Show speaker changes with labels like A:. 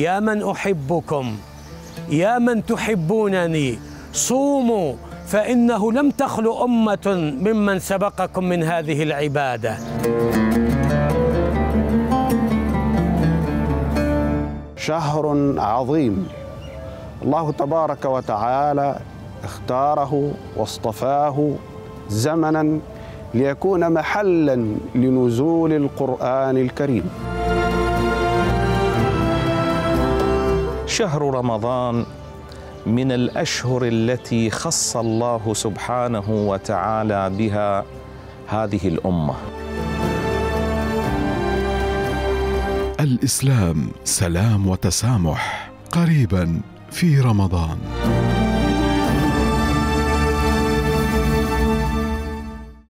A: يا من أحبكم يا من تحبونني صوموا، فإنه لم تخلو أمة ممن سبقكم من هذه العبادة.
B: شهر عظيم الله تبارك وتعالى اختاره واصطفاه زمنا ليكون محلا لنزول القرآن الكريم.
C: شهر رمضان من الأشهر التي خص الله سبحانه وتعالى بها هذه الأمة.
D: الإسلام سلام وتسامح، قريبا في رمضان.